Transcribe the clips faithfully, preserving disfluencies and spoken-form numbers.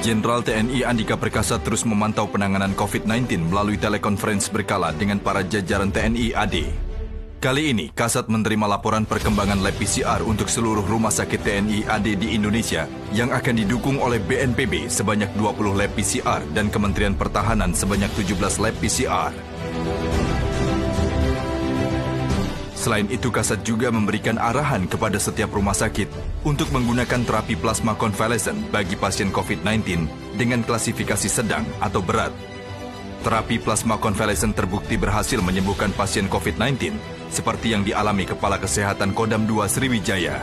Jenderal T N I Andika Perkasa terus memantau penanganan COVID sembilan belas melalui telekonferensi berkala dengan para jajaran T N I A D. Kali ini, Kasat menerima laporan perkembangan lab P C R untuk seluruh rumah sakit T N I A D di Indonesia yang akan didukung oleh B N P B sebanyak dua puluh lab P C R dan Kementerian Pertahanan sebanyak tujuh belas lab P C R. Selain itu, Kasat juga memberikan arahan kepada setiap rumah sakit untuk menggunakan terapi plasma konvalesen bagi pasien COVID sembilan belas dengan klasifikasi sedang atau berat. Terapi plasma konvalesen terbukti berhasil menyembuhkan pasien COVID sembilan belas seperti yang dialami Kepala Kesehatan Kodam dua Sriwijaya.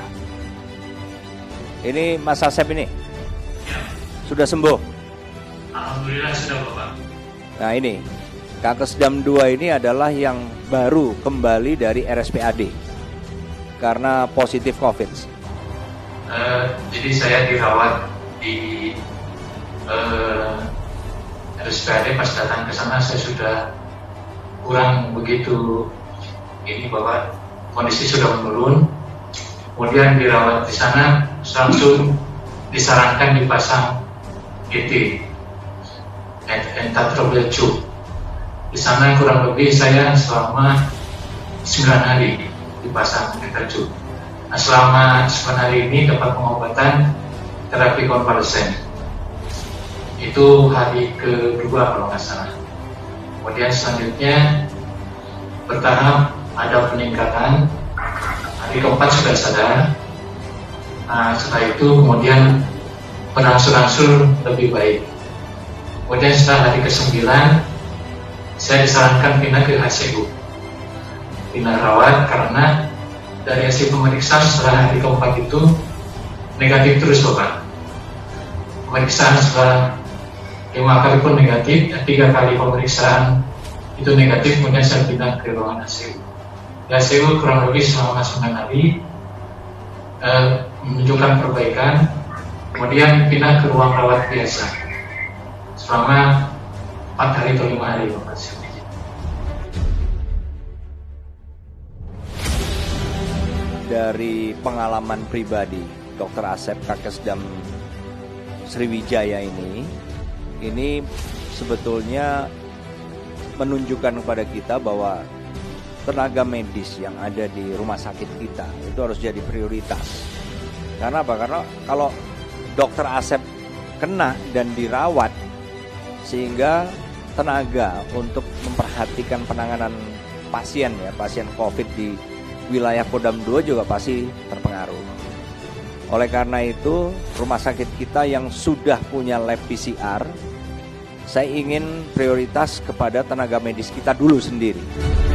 Ini Mas Asep ini? Ya. Sudah sembuh? Alhamdulillah sudah, Bapak. Nah ini, Kakesdam dua ini adalah yang baru kembali dari R S P A D karena positif COVID. Uh, jadi saya dirawat di uh, R S P A D. Pas datang ke sana saya sudah kurang begitu ini, Bapak, kondisi sudah menurun. Kemudian dirawat di sana, langsung disarankan dipasang E T, endotracheal tube. Di sana kurang lebih saya selama sembilan hari dipasang endotracheal tube. Nah, selama sembilan hari ini dapat pengobatan terapi konvalesen. Itu hari kedua kalau nggak salah. Kemudian selanjutnya bertahap ada peningkatan. Hari keempat sudah sadar. Nah, setelah itu kemudian berangsur-angsur lebih baik. Kemudian setelah hari kesembilan saya disarankan pindah ke H C U, pindah rawat, karena dari hasil pemeriksaan setelah hari keempat itu negatif terus, Bapak. Pemeriksaan setelah lima kali pun negatif, tiga kali pemeriksaan itu negatif, kemudian saya pindah ke ruangan H C U. Di H C U kurang lebih selama sembilan hari eh, menunjukkan perbaikan, kemudian pindah ke ruang rawat biasa selama empat hari atau lima hari, Bapak. Dari pengalaman pribadi Dokter Asep Kakesdam Sriwijaya ini, ini sebetulnya menunjukkan kepada kita bahwa tenaga medis yang ada di rumah sakit kita itu harus jadi prioritas. Karena apa? Karena kalau Dokter Asep kena dan dirawat, sehingga tenaga untuk memperhatikan penanganan pasien ya, pasien COVID di wilayah Kodam dua juga pasti terpengaruh. Oleh karena itu, rumah sakit kita yang sudah punya lab P C R, saya ingin prioritas kepada tenaga medis kita dulu sendiri.